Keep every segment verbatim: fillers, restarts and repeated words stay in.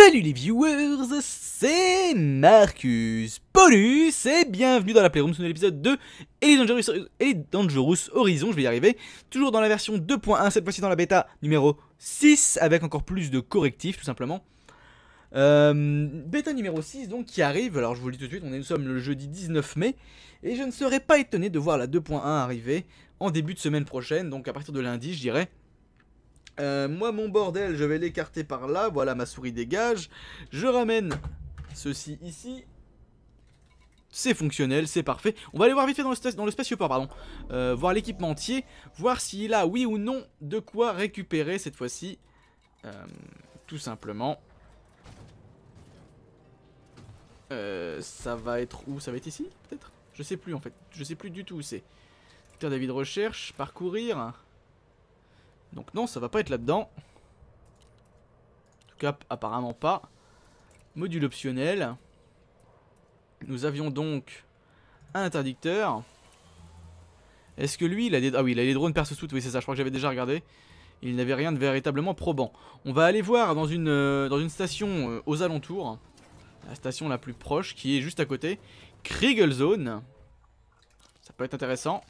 Salut les viewers, c'est Marcus Paulus et bienvenue dans la Playroom, sur l'épisode deux Elite Dangerous, Elite Dangerous Horizon, je vais y arriver. Toujours dans la version deux point un, cette fois-ci dans la bêta numéro six, avec encore plus de correctifs tout simplement. Euh, bêta numéro six donc qui arrive, alors je vous le dis tout de suite, on est, nous sommes le jeudi dix-neuf mai, et je ne serais pas étonné de voir la deux point un arriver en début de semaine prochaine, donc à partir de lundi je dirais. Euh, moi mon bordel je vais l'écarter par là, voilà ma souris dégage, je ramène ceci ici, c'est fonctionnel, c'est parfait. On va aller voir vite fait dans le, dans le spatioport, pardon, euh, voir l'équipementier, voir s'il a oui ou non de quoi récupérer cette fois-ci, euh, tout simplement. Euh, ça va être où? Ça va être ici peut-être? Je sais plus en fait, je sais plus du tout où c'est. Terre d'avis de recherche, parcourir. Donc non, ça va pas être là-dedans. En tout cas, apparemment pas. Module optionnel. Nous avions donc un interdicteur. Est-ce que lui, il a des... Ah oui, il a les drones perce-soute, oui c'est ça, je crois que j'avais déjà regardé. Il n'avait rien de véritablement probant. On va aller voir dans une, euh, dans une station euh, aux alentours. La station la plus proche, qui est juste à côté. Kriegelzone. Ça peut être intéressant.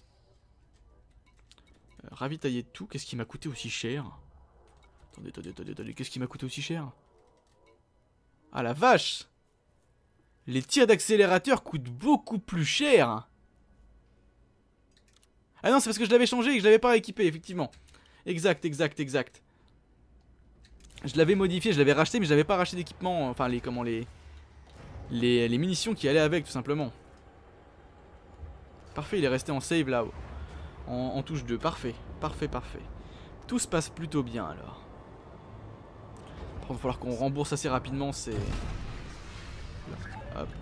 Ravitailler tout, qu'est-ce qui m'a coûté aussi cher? Attendez, attendez, attendez, attendez, qu'est-ce qui m'a coûté aussi cher? Ah la vache! Les tirs d'accélérateur coûtent beaucoup plus cher. Ah non, c'est parce que je l'avais changé et que je l'avais pas équipé, effectivement. Exact, exact, exact. Je l'avais modifié, je l'avais racheté, mais je n'avais pas racheté d'équipement, enfin les, comment, les, les, les munitions qui allaient avec, tout simplement. Parfait, il est resté en save là-haut. En, en touche deux, parfait, parfait, parfait. Tout se passe plutôt bien alors. Par contre, il va falloir qu'on rembourse assez rapidement, c'est... Hop.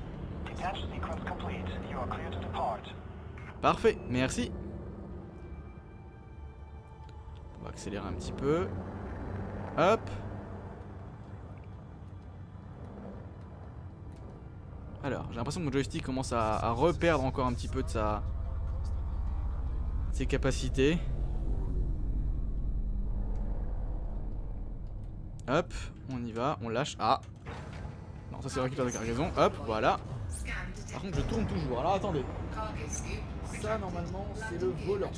Parfait, merci. On va accélérer un petit peu. Hop. Alors, j'ai l'impression que mon joystick commence à, à reperdre encore un petit peu de sa... ses capacités. Hop, on y va, on lâche. Ah non, ça c'est le récupère de cargaison. Hop, voilà. Par contre je tourne toujours, alors attendez. Ça normalement c'est le volant.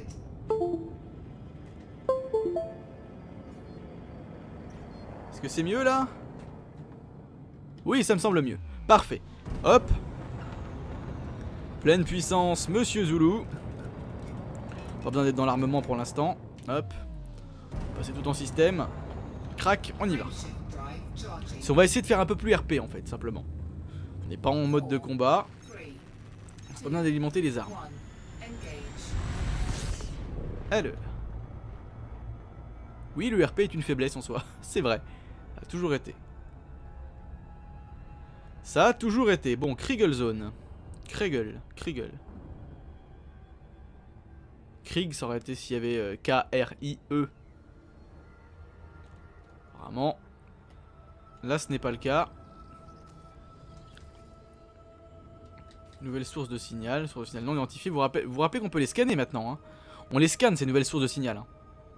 Est-ce que c'est mieux là? Oui, ça me semble mieux. Parfait. Hop. Pleine puissance, Monsieur Zoulou. Pas besoin d'être dans l'armement pour l'instant. Hop. Passer tout en système. Crac, on y va. On va essayer de faire un peu plus R P en fait, simplement. On n'est pas en mode de combat. C'est pas besoin d'alimenter les armes. Alors. Oui, le R P est une faiblesse en soi. C'est vrai. Ça a toujours été. Ça a toujours été. Bon, Kriegelzone. Kriegel. Kriegel. Krieg, ça aurait été s'il y avait euh, K R I E. Apparemment. Là, ce n'est pas le cas. Nouvelle source de signal. Source de signal non identifiée. Vous vous rappelez, vous vous rappelez qu'on peut les scanner maintenant, hein. On les scanne, ces nouvelles sources de signal, hein.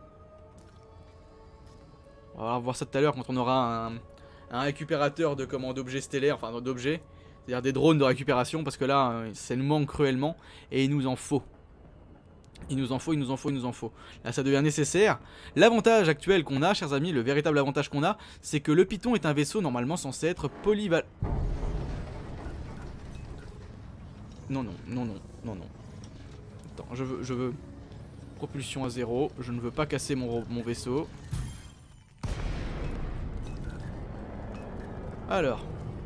On va voir ça tout à l'heure quand on aura un, un récupérateur de commandes d'objets stellaires. Enfin, d'objets. C'est-à-dire des drones de récupération. Parce que là, euh, ça nous manque cruellement. Et il nous en faut. Il nous en faut, il nous en faut, il nous en faut. Là, ça devient nécessaire. L'avantage actuel qu'on a, chers amis, le véritable avantage qu'on a, c'est que le Python est un vaisseau normalement censé être polyvalent. Non, non, non, non, non, non. Attends, je veux, je veux... propulsion à zéro. Je ne veux pas casser mon, mon vaisseau. Alors.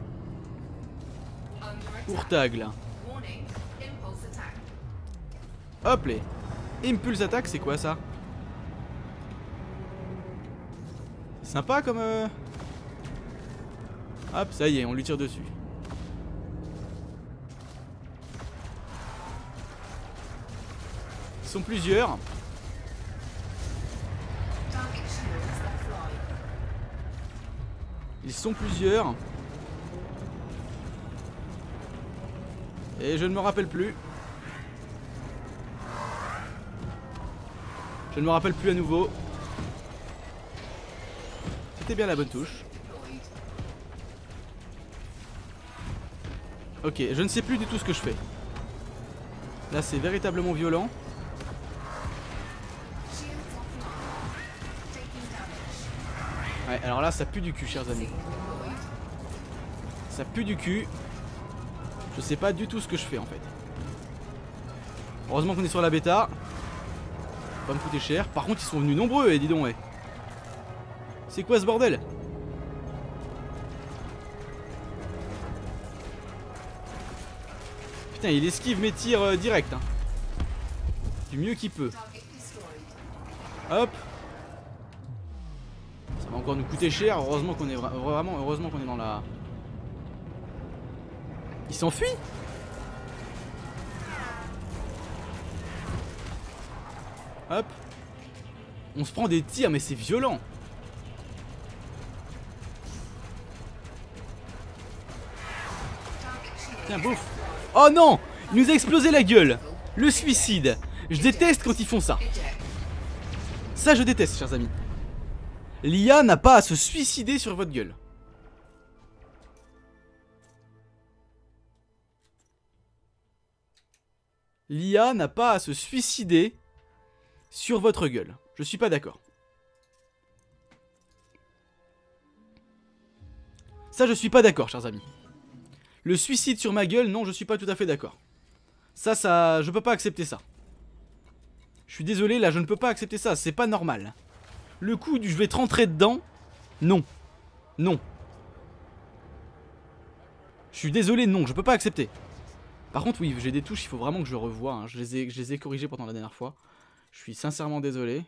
Courtagle. Hop les. Impulse attaque, c'est quoi ça? C'est sympa comme... Euh... Hop, ça y est, on lui tire dessus. Ils sont plusieurs. Ils sont plusieurs. Et je ne me rappelle plus. Je ne me rappelle plus à nouveau. C'était bien la bonne touche. Ok, je ne sais plus du tout ce que je fais. Là c'est véritablement violent. Ouais, alors là ça pue du cul, chers amis. Ça pue du cul. Je sais pas du tout ce que je fais en fait. Heureusement qu'on est sur la bêta. Ça va me coûter cher. Par contre ils sont venus nombreux, et dis donc, ouais. C'est quoi ce bordel? Putain, il esquive mes tirs euh, direct, hein. Du mieux qu'il peut. Hop. Ça va encore nous coûter cher. Heureusement qu'on est vra vraiment, heureusement qu'on est dans la. Il s'enfuit. Hop. On se prend des tirs, mais c'est violent. Tiens, bouffe. Oh non! Il nous a explosé la gueule. Le suicide. Je déteste quand ils font ça. Ça, je déteste, chers amis. L'I A n'a pas à se suicider sur votre gueule. L'I A n'a pas à se suicider sur votre gueule. Je suis pas d'accord. Ça, je suis pas d'accord, chers amis. Le suicide sur ma gueule, non, je suis pas tout à fait d'accord. Ça, ça, je peux pas accepter ça. Je suis désolé, là, je ne peux pas accepter ça. C'est pas normal. Le coup du je vais te rentrer dedans, non. Non. Je suis désolé, non, je peux pas accepter. Par contre, oui, j'ai des touches, il faut vraiment que je revoie. Hein. Je les ai, je les ai corrigées pendant la dernière fois. Je suis sincèrement désolé.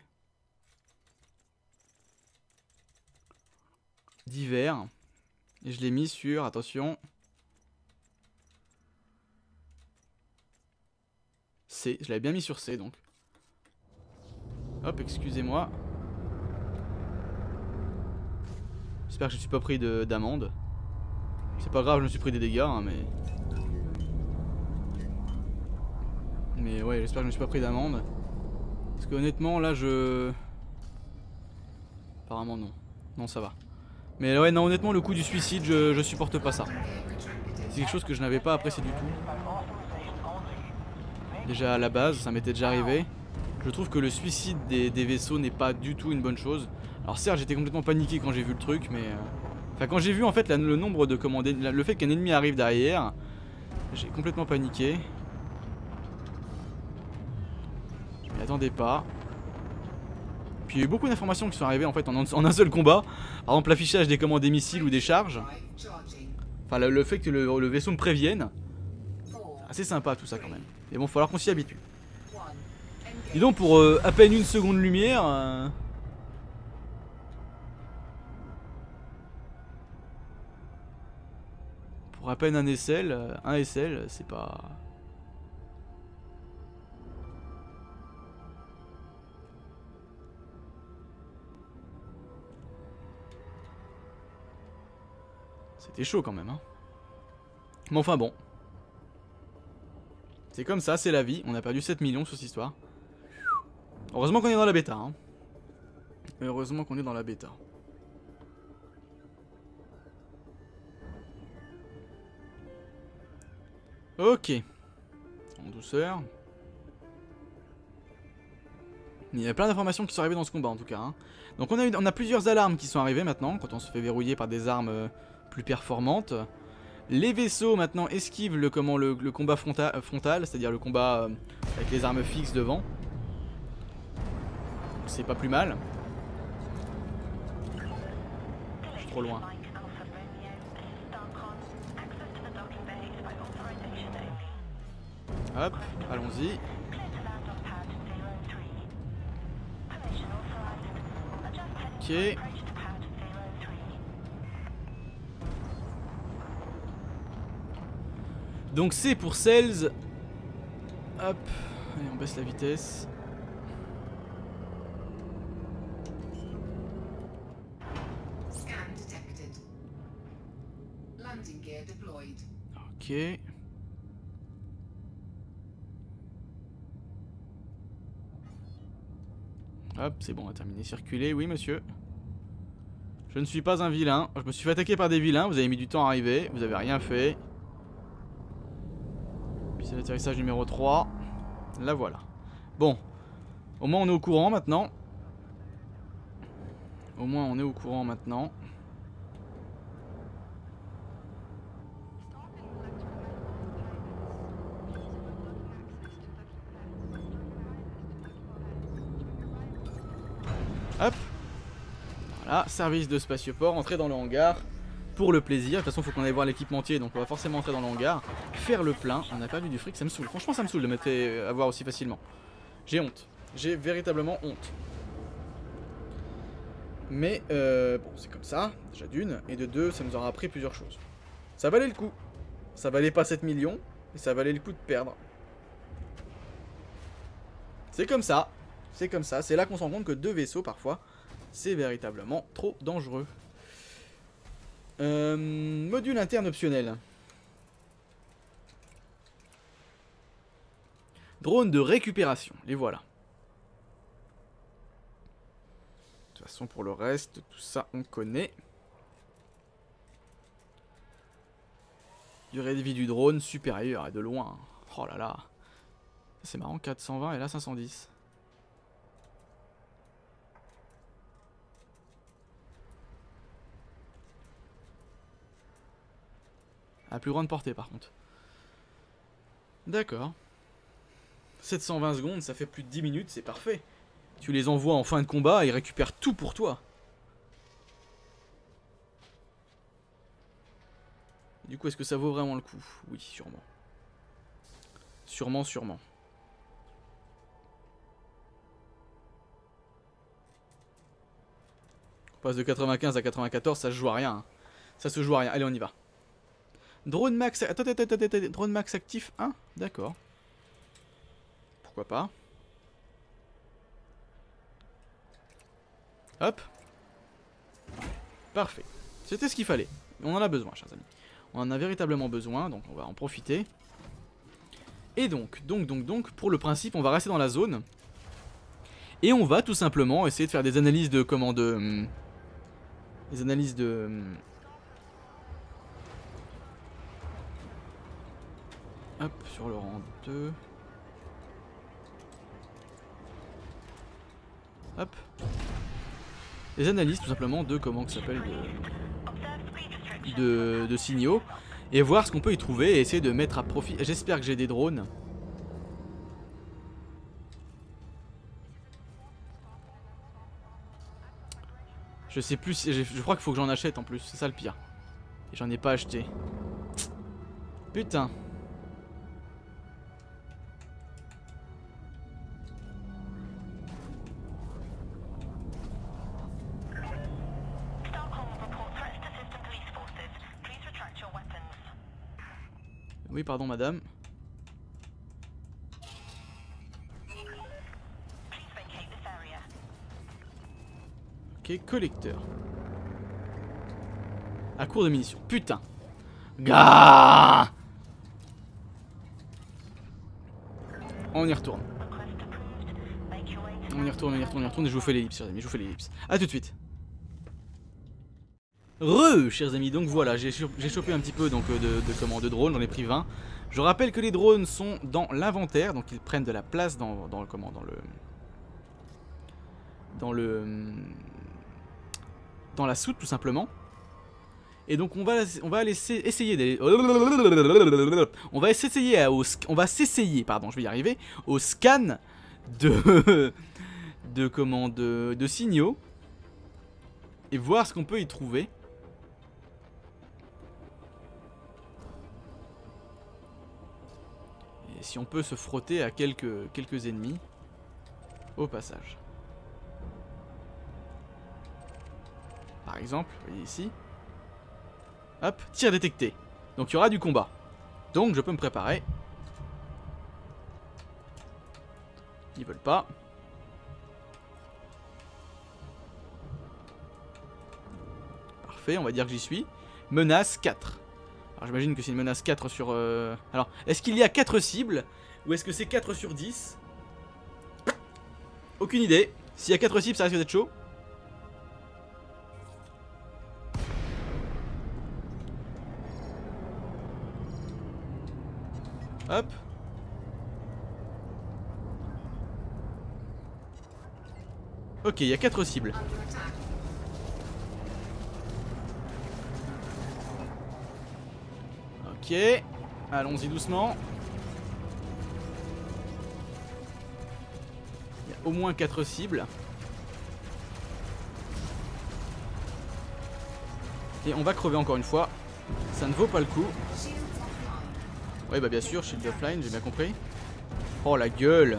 Divers. Et je l'ai mis sur, attention... C, je l'avais bien mis sur C donc. Hop, excusez-moi. J'espère que je ne suis pas pris d'amende. C'est pas grave, je me suis pris des dégâts, hein, mais... Mais ouais, j'espère que je me suis pas pris d'amende. Parce que honnêtement, là, je... Apparemment, non. Non, ça va. Mais ouais, non, honnêtement, le coup du suicide, je, je supporte pas ça. C'est quelque chose que je n'avais pas apprécié du tout. Déjà à la base, ça m'était déjà arrivé. Je trouve que le suicide des, des vaisseaux n'est pas du tout une bonne chose. Alors certes, j'étais complètement paniqué quand j'ai vu le truc, mais... Euh... Enfin, quand j'ai vu en fait la, le nombre de commandes... Le fait qu'un ennemi arrive derrière, j'ai complètement paniqué. Je m'y attendais pas. Puis il y a eu beaucoup d'informations qui sont arrivées en fait en, en un seul combat. Par exemple l'affichage des commandes des missiles ou des charges. Enfin le, le fait que le, le vaisseau me prévienne. Assez sympa tout ça quand même. Mais bon, il va falloir qu'on s'y habitue. Dis donc, pour euh, à peine une seconde lumière... Euh... Pour à peine un S L, euh, un S L, c'est pas... C'était chaud quand même, hein. Mais enfin bon. C'est comme ça, c'est la vie. On a perdu sept millions sur cette histoire. Heureusement qu'on est dans la bêta. Hein. Heureusement qu'on est dans la bêta. Ok. En douceur. Il y a plein d'informations qui sont arrivées dans ce combat en tout cas. Hein. Donc on a, eu, on a plusieurs alarmes qui sont arrivées maintenant. Quand on se fait verrouiller par des armes euh, plus performantes. Les vaisseaux maintenant esquivent le, comment, le, le combat frontal, frontal c'est-à-dire le combat euh, avec les armes fixes devant. C'est pas plus mal. Je suis trop loin. Hop, allons-y. Ok. Donc c'est pour Sales. Hop, allez, on baisse la vitesse. Ok. Hop, c'est bon, on va terminer. Circuler, oui monsieur. Je ne suis pas un vilain. Je me suis fait attaquer par des vilains. Vous avez mis du temps à arriver. Vous avez rien fait. C'est l'atterrissage numéro trois. La voilà. Bon. Au moins on est au courant maintenant. Au moins on est au courant maintenant. Hop. Voilà, service de spatioport, entrer dans le hangar. Pour le plaisir, de toute façon il faut qu'on aille voir l'équipementier, donc on va forcément entrer dans le hangar. Faire le plein, on a perdu du fric, ça me saoule. Franchement ça me saoule de mettre à voir aussi facilement. J'ai honte, j'ai véritablement honte. Mais euh, bon c'est comme ça, déjà d'une, et de deux ça nous aura appris plusieurs choses. Ça valait le coup, ça valait pas sept millions, et ça valait le coup de perdre. C'est comme ça, c'est comme ça, c'est là qu'on se rend compte que deux vaisseaux parfois, c'est véritablement trop dangereux. Euh, module interne optionnel. Drone de récupération, les voilà. De toute façon pour le reste, tout ça on connaît. Durée de vie du drone supérieure et de loin. Oh là là. C'est marrant, quatre cent vingt et là cinq cent dix. À plus grande portée par contre. D'accord. sept cent vingt secondes, ça fait plus de dix minutes, c'est parfait. Tu les envoies en fin de combat et ils récupèrent tout pour toi. Du coup, est-ce que ça vaut vraiment le coup? Oui, sûrement. Sûrement, sûrement. On passe de quatre-vingt-quinze à quatre-vingt-quatorze, ça se joue à rien. Ça se joue à rien. Allez, on y va. Drone max... Attends, attends, attends, attends. Drone max actif un. D'accord. Pourquoi pas. Hop. Parfait. C'était ce qu'il fallait. On en a besoin, chers amis. On en a véritablement besoin, donc on va en profiter. Et donc, donc, donc, donc, pour le principe, on va rester dans la zone. Et on va tout simplement essayer de faire des analyses de... Comment de... Hum, des analyses de... Hum, hop, sur le rang deux. Hop. Des analyses tout simplement de comment que ça s'appelle de, de, de signaux. Et voir ce qu'on peut y trouver et essayer de mettre à profit. J'espère que j'ai des drones. Je sais plus si... Je crois qu'il faut que j'en achète en plus. C'est ça le pire. Et j'en ai pas acheté. Putain. Oui, pardon, madame. Ok, collecteur. À court de munitions. Putain. Gah. On y retourne. On y retourne, on y retourne, on y retourne. Et je vous fais l'ellipse, chers amis. Je vous fais l'ellipse. A tout de suite. Re, chers amis, donc voilà, j'ai chopé un petit peu donc, de, de, comment, de drones, j'en ai pris vingt. Je rappelle que les drones sont dans l'inventaire, donc ils prennent de la place dans, dans, comment, dans le... Dans le... Dans la soute, tout simplement. Et donc on va, on va laisser, essayer d'aller... On va essayer, au, on va s'essayer, pardon, je vais y arriver, au scan de... De, comment, de, de signaux. Et voir ce qu'on peut y trouver. Et si on peut se frotter à quelques, quelques ennemis au passage. Par exemple, vous voyez ici. Hop, tir détecté. Donc il y aura du combat. Donc je peux me préparer. Ils veulent pas. Parfait, on va dire que j'y suis. Menace quatre. Alors j'imagine que c'est une menace quatre sur... Euh... Alors, est-ce qu'il y a quatre cibles? Ou est-ce que c'est quatre sur dix? Aucune idée. S'il y a quatre cibles, ça risque d'être chaud. Hop. Ok, il y a quatre cibles. Ok, allons-y doucement. Il y a au moins quatre cibles. Et on va crever encore une fois. Ça ne vaut pas le coup. Oui bah bien sûr, shield offline, j'ai bien compris. Oh la gueule.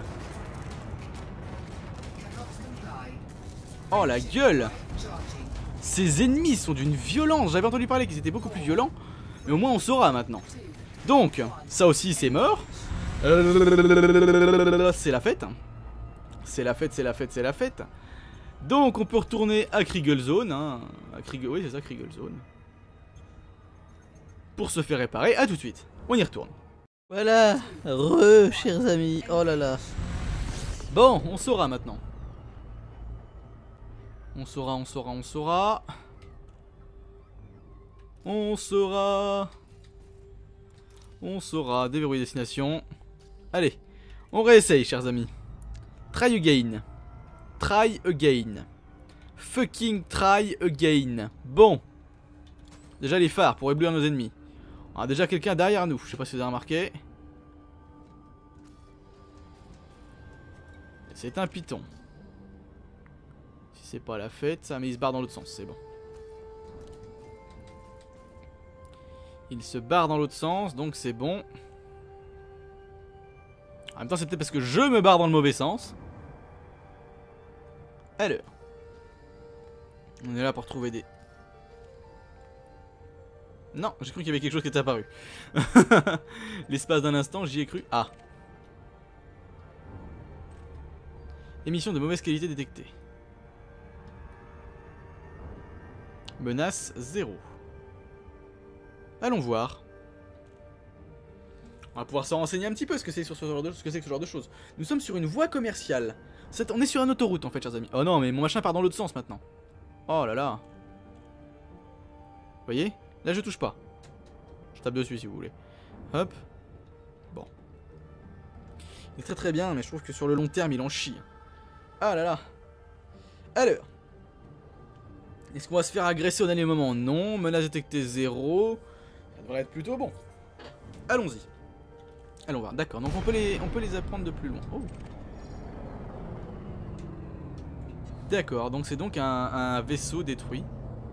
Oh la gueule. Ces ennemis sont d'une violence. J'avais entendu parler qu'ils étaient beaucoup plus violents. Mais au moins on saura maintenant. Donc, ça aussi c'est mort. C'est la fête. C'est la fête, c'est la fête, c'est la fête. Donc on peut retourner à Kriegel Zone. Hein. À Kriegel... Oui c'est ça, Kriegel Zone. Pour se faire réparer. A tout de suite. On y retourne. Voilà, re, chers amis, oh là là. Bon, on saura maintenant. On saura, on saura, on saura. On saura. On saura. Déverrouiller destination. Allez, on réessaye, chers amis. Try again. Try again. Fucking try again. Bon. Déjà les phares pour éblouir nos ennemis. On a déjà quelqu'un derrière nous. Je sais pas si vous avez remarqué. C'est un python. Si c'est pas la fête, ça, mais il se barre dans l'autre sens, c'est bon. Il se barre dans l'autre sens, donc c'est bon. En même temps, c'est peut-être parce que je me barre dans le mauvais sens. Alors. On est là pour trouver des... Non, j'ai cru qu'il y avait quelque chose qui était apparu. L'espace d'un instant, j'y ai cru. Ah. Émission de mauvaise qualité détectée. Menace zéro. Allons voir. On va pouvoir s'en renseigner un petit peu ce que c'est sur ce genre de, ce que c'est que ce genre de choses. Nous sommes sur une voie commerciale. C'est, on est sur une autoroute en fait, chers amis. Oh non, mais mon machin part dans l'autre sens maintenant. Oh là là. Vous voyez? Là je touche pas. Je tape dessus si vous voulez. Hop. Bon. Il est très très bien, mais je trouve que sur le long terme il en chie. Ah là là. Alors. Est-ce qu'on va se faire agresser au dernier moment? Non. Menace détectée zéro. Ça devrait être plutôt bon. Allons-y. Allons voir. D'accord. Donc on peut les, on peut les apprendre de plus loin. Oh. D'accord. Donc c'est donc un, un vaisseau détruit.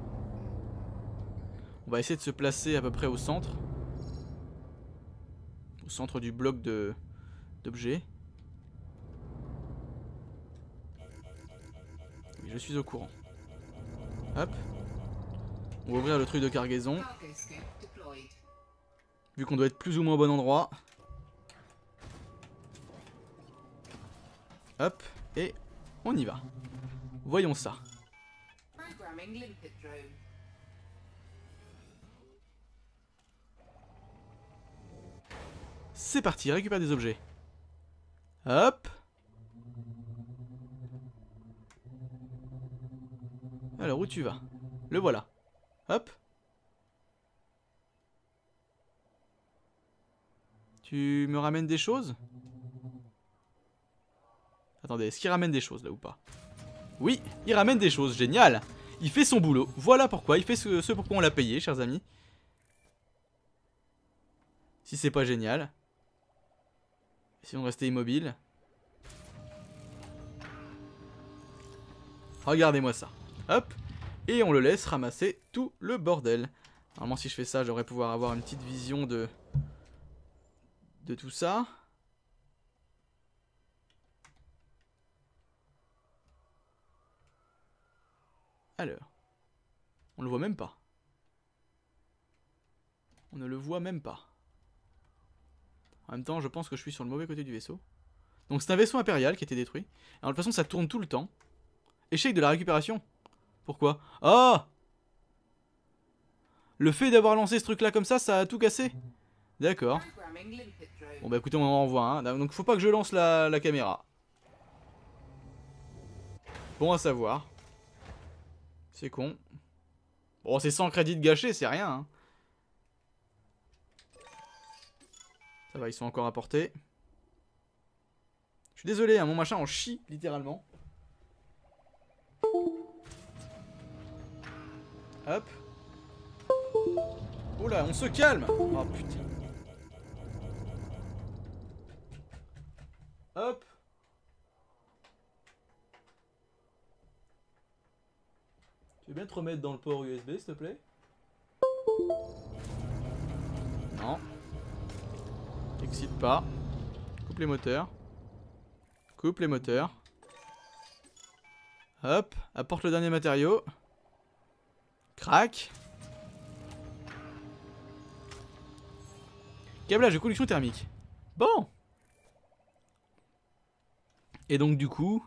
On va essayer de se placer à peu près au centre. Au centre du bloc de d'objets. Oui, je suis au courant. Hop. On va ouvrir le truc de cargaison. Vu qu'on doit être plus ou moins au bon endroit. Hop. Et on y va. Voyons ça. C'est parti, récupère des objets. Hop. Alors où tu vas? Le voilà. Hop. Tu me ramènes des choses? Attendez, est-ce qu'il ramène des choses là ou pas? Oui, il ramène des choses, génial. Il fait son boulot, voilà pourquoi, il fait ce, ce pourquoi on l'a payé, chers amis. Si c'est pas génial. Essayons de rester immobile. Regardez-moi ça. Hop. Et on le laisse ramasser tout le bordel. Normalement si je fais ça, j'aurais pouvoir avoir une petite vision de... de tout ça. Alors. On le voit même pas. On ne le voit même pas. En même temps, je pense que je suis sur le mauvais côté du vaisseau. Donc c'est un vaisseau impérial qui a été détruit. Alors de toute façon, ça tourne tout le temps. Échec de la récupération. Pourquoi? Ah! Le fait d'avoir lancé ce truc là comme ça, ça a tout cassé. D'accord. Bon bah écoutez, on en revoit un. Hein. Donc faut pas que je lance la, la caméra. Bon à savoir. C'est con. Bon, c'est cent crédits de gâchés, c'est rien. Hein. Ça va, ils sont encore à portée. Je suis désolé, hein, mon machin en chie, littéralement. Hop. Oula, on se calme. Oh putain. Hop. Tu veux bien te remettre dans le port U S B, s'il te plaît? Non. Excite pas. Coupe les moteurs. Coupe les moteurs. Hop. Apporte le dernier matériau. Crac. Câblage de conduction thermique. Bon. Et donc du coup...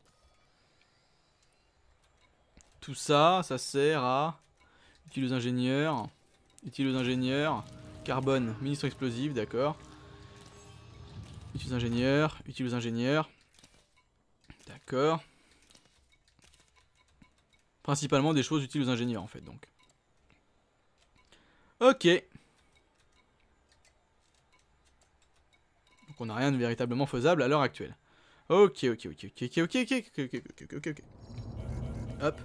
Tout ça, ça sert à... Utile aux ingénieurs. Utile aux ingénieurs. Carbone, ministre explosif, d'accord. Utile aux ingénieurs. Utile aux ingénieurs. D'accord. Principalement des choses utiles aux ingénieurs en fait donc. Ok. Donc on n'a rien de véritablement faisable à l'heure actuelle. Ok, ok, ok, ok, ok, ok, ok, ok, ok, ok, ok. Hop.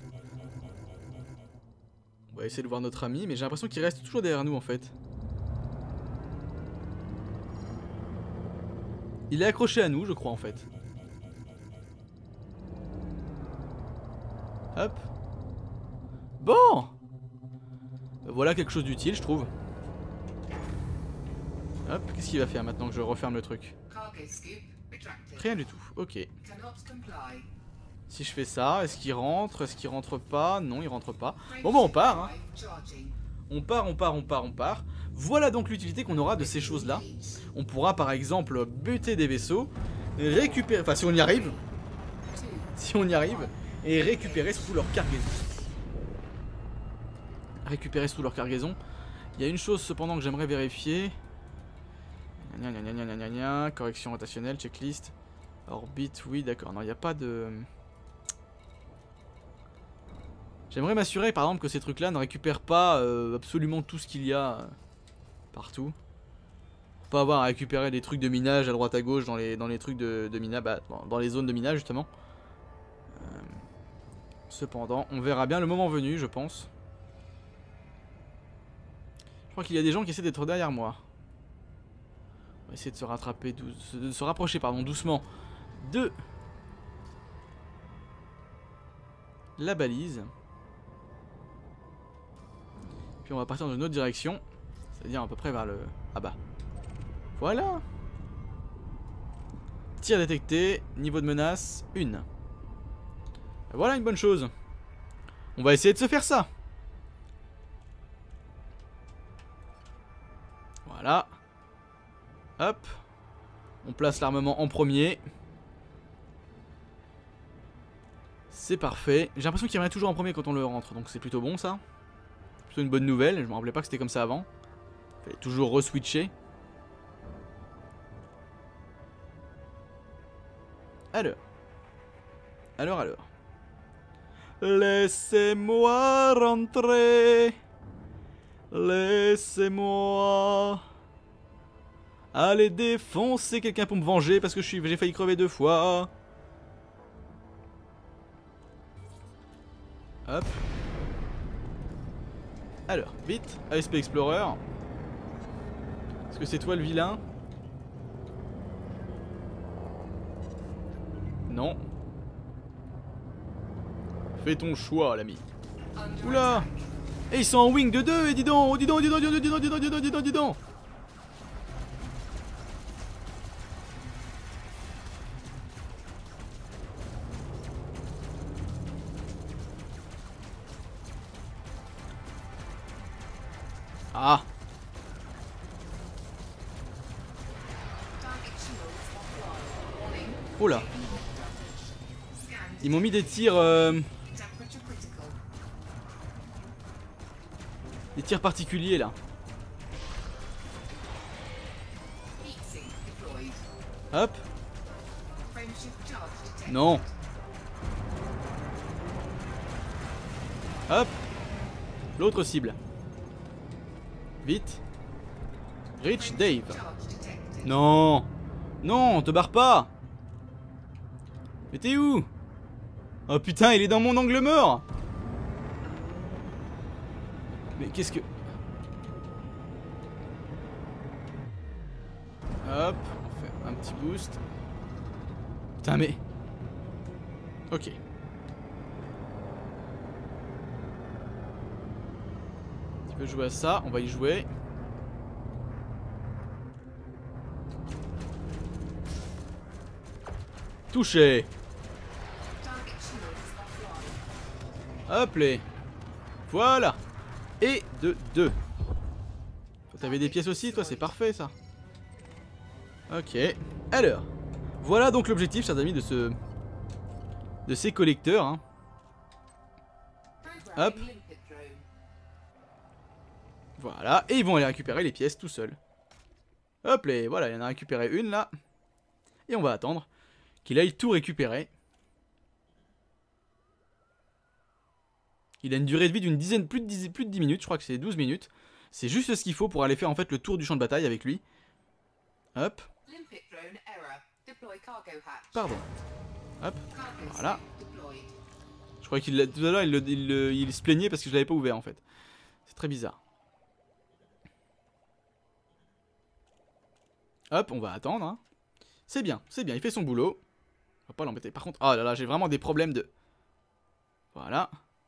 On va essayer de voir notre ami, mais j'ai l'impression qu'il reste toujours derrière nous en fait. Il est accroché à nous, je crois en fait. Hop. Bon. Voilà quelque chose d'utile, je trouve. Hop, qu'est-ce qu'il va faire maintenant que je referme le truc? Rien du tout, ok. Si je fais ça, est-ce qu'il rentre? Est-ce qu'il rentre pas? Non, il rentre pas. Bon, bon, on part. Hein. On part, on part, on part, on part. Voilà donc l'utilité qu'on aura de ces choses-là. On pourra par exemple buter des vaisseaux, récupérer... Enfin, si on y arrive. Si on y arrive. Et récupérer sous leur cargaison. Récupérer sous leur cargaison. Il y a une chose cependant que j'aimerais vérifier. Gna gna gna gna gna gna. Correction rotationnelle, checklist. Orbite, oui, d'accord. Non, il n'y a pas de... J'aimerais m'assurer par exemple que ces trucs là ne récupèrent pas euh, absolument tout ce qu'il y a euh, partout. Pour pas avoir à récupérer des trucs de minage à droite à gauche dans les, dans les trucs de, de minage, bah, dans les zones de minage justement. Euh, cependant, on verra bien le moment venu, je pense. Je crois qu'il y a des gens qui essaient d'être derrière moi. On va essayer de se rattraper, douce, de se rapprocher pardon, doucement de la balise. Puis on va partir dans une autre direction. C'est-à-dire à peu près vers le... Ah bah. Voilà. Tir détecté. Niveau de menace, une. Voilà une bonne chose. On va essayer de se faire ça. Voilà. Hop. On place l'armement en premier. C'est parfait. J'ai l'impression qu'il revient toujours en premier quand on le rentre. Donc c'est plutôt bon ça. C'est une bonne nouvelle, je me rappelais pas que c'était comme ça avant. Il fallait toujours re-switcher. Alors. Alors, alors. Laissez-moi rentrer. Laissez-moi. Allez défoncer quelqu'un pour me venger parce que j'ai failli crever deux fois. Hop. Alors, vite, A S P Explorer. Est-ce que c'est toi le vilain? Non. Fais ton choix, l'ami. Oula. Et ils sont en wing de deux, et dis donc, dis donc, dis donc, dis donc, dis donc, dis donc, dis donc, dis donc, dis donc. Ah. Oh là. Ils m'ont mis des tirs euh... des tirs particuliers là. Hop. Non. Hop. L'autre cible. Vite. Rich Dave. Non. Non, te barre pas. Mais t'es où? Oh putain, il est dans mon angle mort. Mais qu'est-ce que... Hop, on fait un petit boost. Putain mais... Ok. Tu veux jouer à ça, on va y jouer. Touché. Hop les. Voilà. Et de deux. Toi t'avais des pièces aussi, toi c'est parfait ça. Ok. Alors. Voilà donc l'objectif, chers amis, de ce... de ces collecteurs. Hein. Hop. Voilà. Et ils vont aller récupérer les pièces tout seuls. Hop les. Voilà, il y en a récupéré une là. Et on va attendre qu'il aille tout récupérer. Il a une durée de vie d'une dizaine, plus de dix, plus de dix minutes, je crois que c'est douze minutes. C'est juste ce qu'il faut pour aller faire en fait le tour du champ de bataille avec lui. Hop. Pardon. Hop. Voilà. Je crois qu'il tout à l'heure il, il, il, il se plaignait parce que je l'avais pas ouvert en fait. C'est très bizarre. Hop, on va attendre. Hein. C'est bien, c'est bien, il fait son boulot. On va pas l'embêter. Par contre, oh là là, j'ai vraiment des problèmes de... Voilà.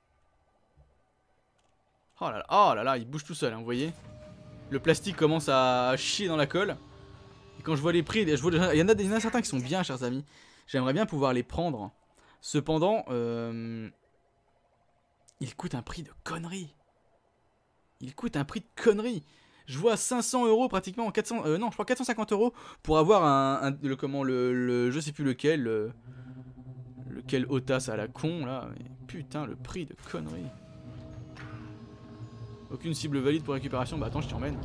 Oh là là, oh là là, il bouge tout seul, hein, vous voyez. Le plastique commence à chier dans la colle. Et quand je vois les prix, je vois, il, y en a, il y en a certains qui sont bien, chers amis. J'aimerais bien pouvoir les prendre. Cependant, euh, il coûte un prix de connerie. Il coûte un prix de connerie. Je vois cinq cents euros pratiquement, quatre cents, euh, non, je crois quatre cent cinquante euros pour avoir un, un le comment le, le, je sais plus lequel, le, lequel Otas à la con là. Mais putain, le prix de connerie. Aucune cible valide pour récupération. Bah attends, je t'y emmène.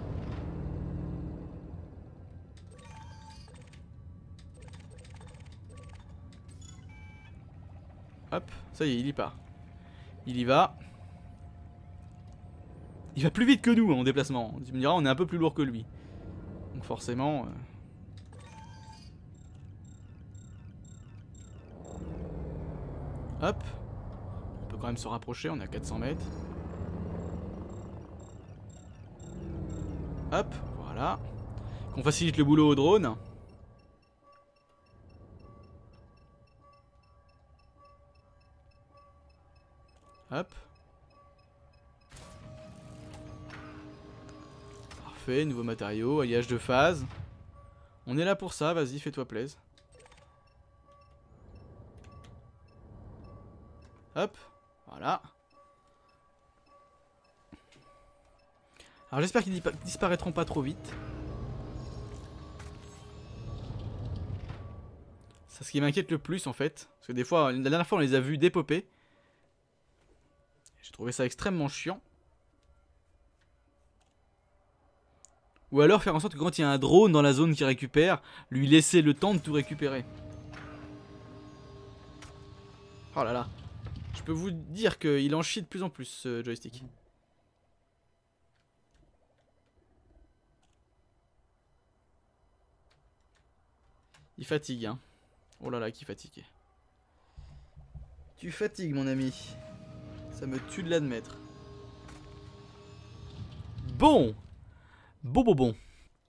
Hop, ça y est, il y part. Il y va. Il va plus vite que nous en déplacement. Tu me diras, on est un peu plus lourd que lui. Donc forcément... Euh... Hop. On peut quand même se rapprocher, on est à quatre cents mètres. Hop, voilà. Qu'on facilite le boulot au drone. Hop. Parfait, nouveaux matériaux, alliage de phase. On est là pour ça, vas-y, fais-toi plaisir. Hop, voilà. Alors j'espère qu'ils disparaîtront pas trop vite. C'est ce qui m'inquiète le plus en fait. Parce que des fois, la dernière fois on les a vus dépoper. J'ai trouvé ça extrêmement chiant. Ou alors faire en sorte que quand il y a un drone dans la zone qui récupère, lui laisser le temps de tout récupérer. Oh là là. Je peux vous dire qu'il en chie de plus en plus ce joystick. Il fatigue hein. Oh là là, qui fatigue. Tu fatigues mon ami. Ça me tue de l'admettre. Bon. Bon bon bon.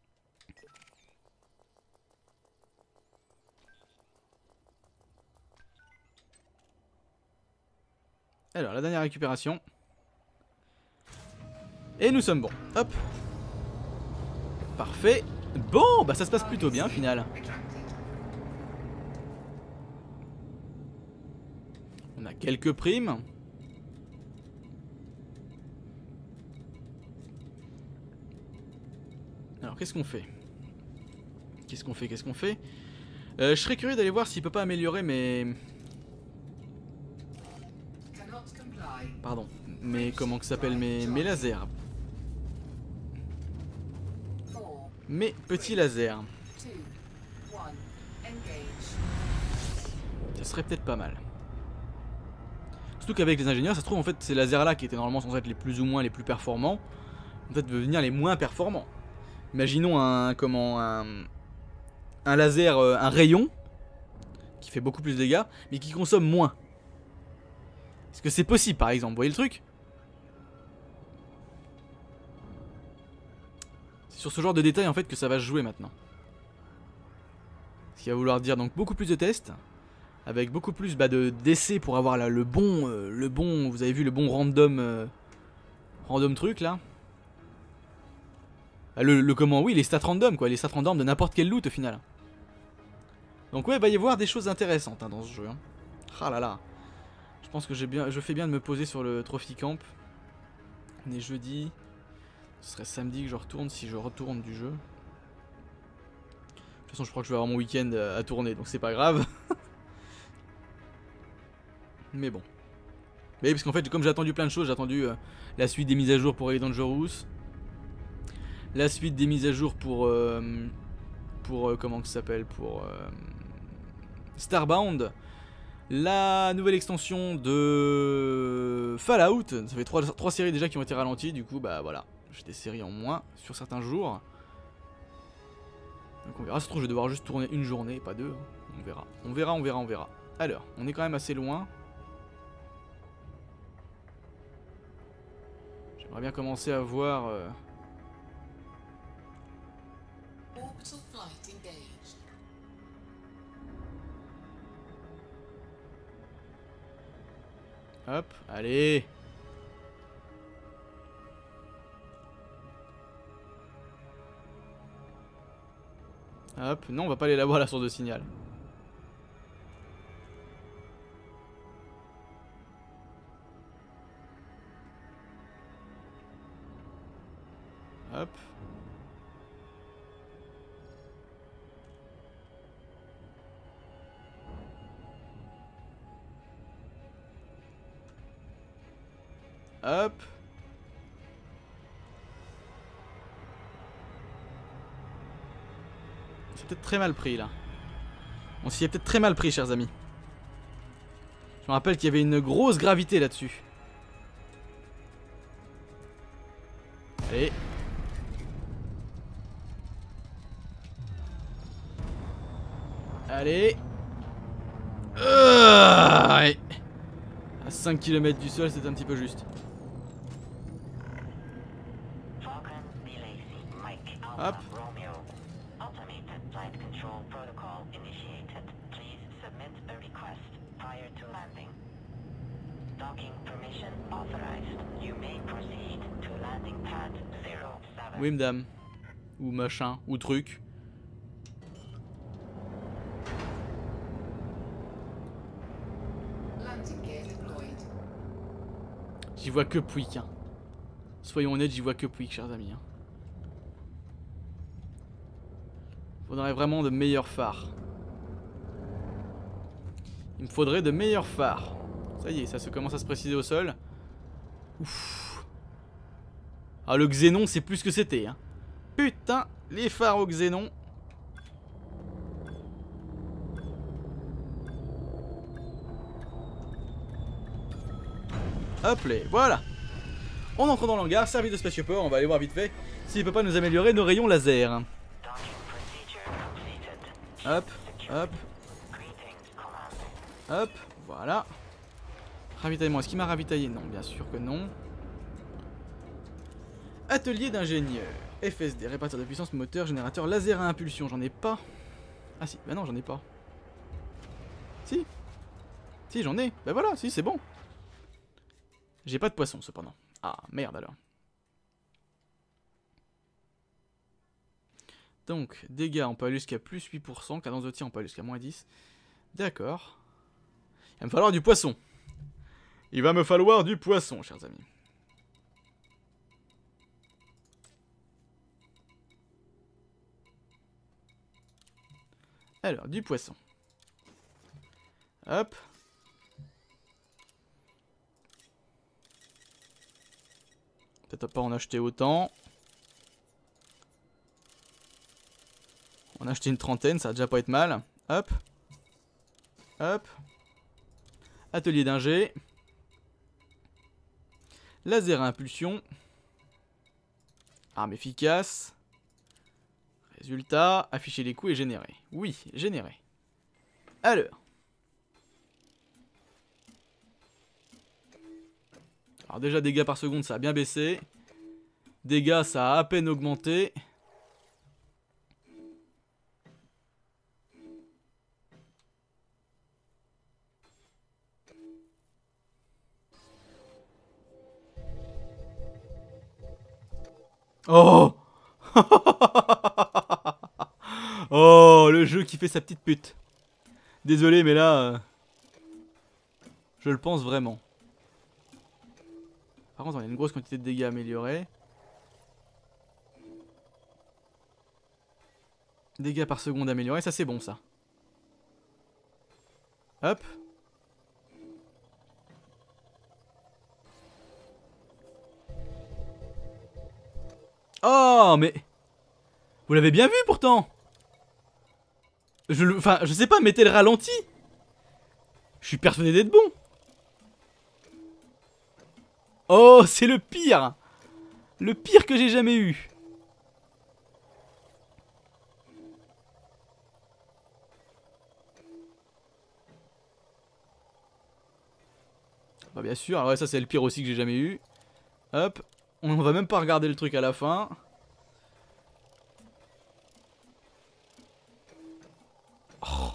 Alors la dernière récupération. Et nous sommes bons. Hop. Parfait. Bon, bah ça se passe plutôt bien au final. On a quelques primes. Alors qu'est-ce qu'on fait? Qu'est-ce qu'on fait? Qu'est-ce qu'on fait euh, Je serais curieux d'aller voir s'il peut pas améliorer mes... Pardon. Mais comment que ça s'appelle mes, mes lasers. Mes petits lasers. Ça serait peut-être pas mal. Surtout qu'avec les ingénieurs, ça se trouve en fait ces lasers là qui étaient normalement censés être les plus ou moins les plus performants, en fait devenir les moins performants. Imaginons un comment un, un laser, euh, un rayon qui fait beaucoup plus de dégâts, mais qui consomme moins. Est-ce que c'est possible par exemple? Vous voyez le truc? sur ce genre de détails en fait que ça va se jouer maintenant. Ce qui va vouloir dire donc beaucoup plus de tests, avec beaucoup plus bah, de d'essais pour avoir là, le bon, euh, le bon, vous avez vu le bon random, euh, random truc là. Ah, le, le comment, oui, les stats random quoi, les stats random de n'importe quel loot au final. Donc ouais, il va y avoir des choses intéressantes hein, dans ce jeu. Hein. Ah là là, je pense que j'ai bien, je fais bien de me poser sur le trophy camp. On est jeudi, ce serait samedi que je retourne si je retourne du jeu. De toute façon, je crois que je vais avoir mon week-end à tourner, donc c'est pas grave. Mais bon. Mais parce qu'en fait, comme j'ai attendu plein de choses, j'ai attendu euh, la suite des mises à jour pour Elite Dangerous, la suite des mises à jour pour euh, pour euh, comment ça s'appelle, pour euh, Starbound, la nouvelle extension de Fallout. Ça fait trois, trois séries déjà qui ont été ralenties, du coup bah voilà, j'ai des séries en moins sur certains jours. Donc on verra, ça se trouve je vais devoir juste tourner une journée, pas deux, hein. On verra, on verra, on verra, on verra. Alors, on est quand même assez loin. J'aimerais bien commencer à voir... Euh... Hop, allez. Hop, non on va pas aller là-bas à la source de signal. Hop. Hop. C'est peut-être très mal pris là. On s'y est peut-être très mal pris, chers amis. Je me rappelle qu'il y avait une grosse gravité là-dessus. Allez. Allez. Euh, ouais. À cinq kilomètres du sol, c'est un petit peu juste. Hop. Oui, madame. Ou machin, ou truc. J'y vois que Pouic. Hein. Soyons honnêtes, j'y vois que Pouic, chers amis. Hein. Faudrait vraiment de meilleurs phares. Il me faudrait de meilleurs phares. Ça y est, ça se commence à se préciser au sol. Ouf. Ah, le xénon, c'est plus que c'était. Hein. Putain, les phares au xénon. Hop les, voilà. On entre dans l'hangar, servi de spatioport, on va aller voir vite fait s'il peut pas nous améliorer nos rayons laser. Hop, hop. Hop, voilà. Ravitaillement, est-ce qu'il m'a ravitaillé? Non, bien sûr que non. Atelier d'ingénieur. F S D, réparateur de puissance, moteur, générateur, laser à impulsion, j'en ai pas. Ah si, bah non, j'en ai pas. Si. Si, j'en ai. Bah voilà, si, c'est bon. J'ai pas de poisson cependant. Ah merde alors. Donc, dégâts, on peut aller jusqu'à plus huit pour cent. Cadence de tir, on peut aller jusqu'à moins dix. D'accord. Il va me falloir du poisson. Il va me falloir du poisson, chers amis. Alors, du poisson. Hop. Peut-être pas en acheter autant. On a acheté une trentaine, ça va déjà pas être mal. Hop. Hop. Atelier d'ingé. Laser à impulsion. Arme efficace. Résultat, afficher les coups et générer. Oui, générer. Alors. Alors déjà dégâts par seconde ça a bien baissé. Dégâts ça a à peine augmenté. Oh. Oh, le jeu qui fait sa petite pute. Désolé, mais là... Euh, je le pense vraiment. Par contre, on a une grosse quantité de dégâts améliorés. Dégâts par seconde améliorés, ça c'est bon ça. Hop. Oh, mais... Vous l'avez bien vu pourtant. Je le... Enfin, je sais pas, mettez le ralenti. Je suis persuadé d'être bon. Oh, c'est le pire. Le pire que j'ai jamais eu. Bah bien sûr, ouais ça c'est le pire aussi que j'ai jamais eu. Hop, on va même pas regarder le truc à la fin. Oh,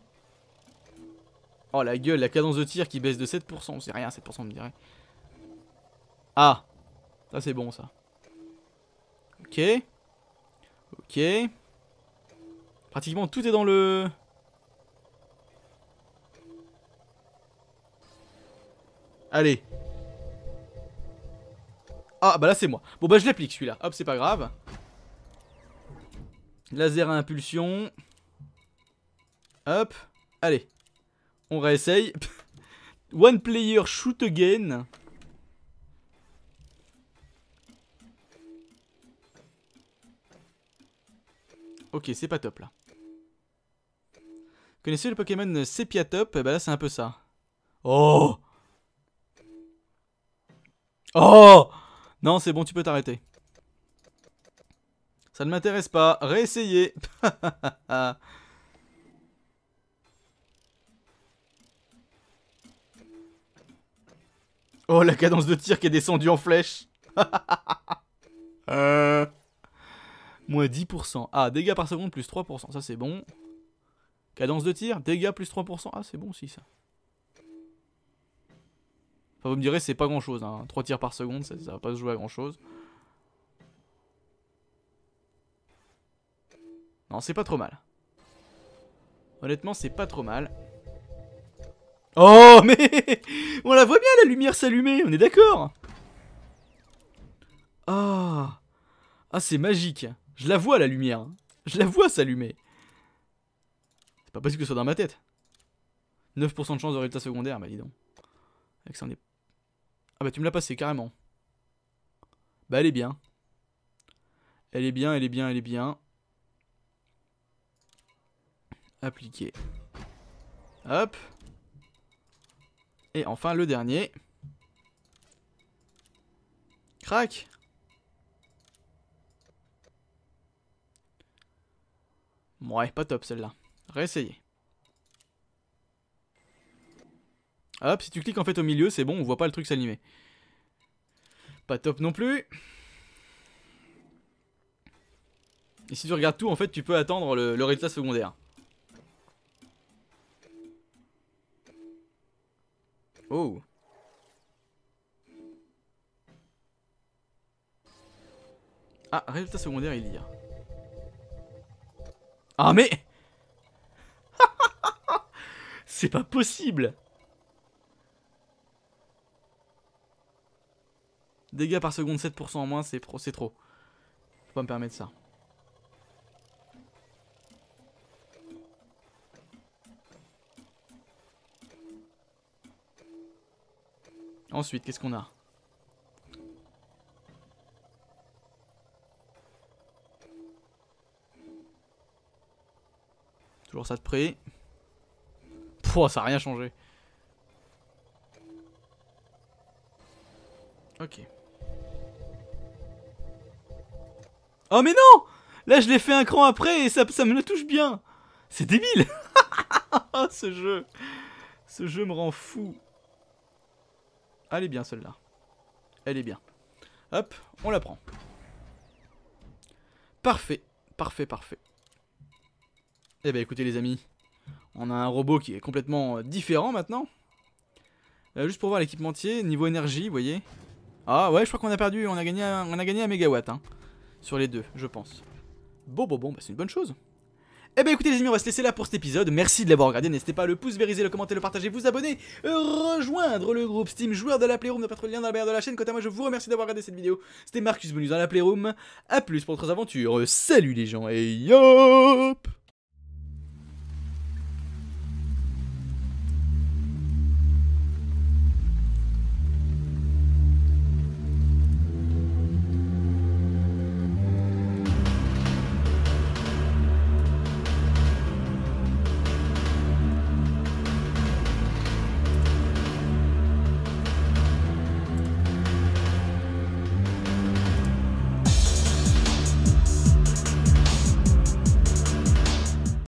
oh la gueule, la cadence de tir qui baisse de sept pour cent, c'est rien sept pour cent on me dirait. Ah, ça c'est bon ça. Ok. Ok. Pratiquement tout est dans le... Allez. Ah bah là c'est moi. Bon bah je l'applique celui-là. Hop, c'est pas grave. Laser à impulsion. Hop. Allez. On réessaye. One player shoot again. Ok, c'est pas top là. Connaissez le Pokémon Sepia Top? Bah là c'est un peu ça. Oh. Oh. Non, c'est bon, tu peux t'arrêter. Ça ne m'intéresse pas. Réessayez. Oh, la cadence de tir qui est descendue en flèche. euh... Moins dix pour cent. Ah, dégâts par seconde plus trois pour cent. Ça, c'est bon. Cadence de tir, dégâts plus trois pour cent. Ah, c'est bon aussi, ça. Enfin, vous me direz, c'est pas grand chose. Hein. trois tirs par seconde, ça, ça va pas se jouer à grand chose. Non, c'est pas trop mal. Honnêtement, c'est pas trop mal. Oh, mais on la voit bien, la lumière s'allumer, on est d'accord. Ah, ah c'est magique. Je la vois, la lumière. Je la vois s'allumer. C'est pas possible que ce soit dans ma tête. neuf pour cent de chance de résultat secondaire, bah dis donc. Avec ça, on est... Ah bah tu me l'as passé, carrément. Bah elle est bien. Elle est bien, elle est bien, elle est bien. Appliquer. Hop. Et enfin le dernier. Crac. Ouais, pas top celle-là. Réessayer. Hop, si tu cliques en fait au milieu, c'est bon, on voit pas le truc s'animer. Pas top non plus. Et si tu regardes tout, en fait, tu peux attendre le, le résultat secondaire. Oh. Ah, résultat secondaire, il y a. Ah mais c'est pas possible. Dégâts par seconde sept pour cent en moins, c'est trop. Faut pas me permettre ça. Ensuite, qu'est-ce qu'on a? Toujours ça de près. Pouah, ça a rien changé. Ok. Oh mais non! Là je l'ai fait un cran après et ça, ça me le touche bien. C'est débile. Ce jeu. Ce jeu me rend fou. Elle est bien celle-là. Elle est bien. Hop, on la prend. Parfait. Parfait, parfait. Eh ben écoutez les amis. On a un robot qui est complètement différent maintenant. Euh, juste pour voir l'équipementier, niveau énergie, vous voyez. Ah ouais, je crois qu'on a perdu, on a gagné un, on a gagné un mégawatt. Hein. sur les deux, je pense. Bon, bon, bon, bah c'est une bonne chose. Eh ben écoutez les amis, on va se laisser là pour cet épisode. Merci de l'avoir regardé, n'hésitez pas à le pouce vériser, le commenter, le partager, vous abonner, rejoindre le groupe Steam joueur de la Playroom, ne pas trop le lien dans la barre de la chaîne. Quant à moi, je vous remercie d'avoir regardé cette vidéo. C'était Marcus Bonus dans la Playroom. A plus pour d'autres aventures. Salut les gens et yop.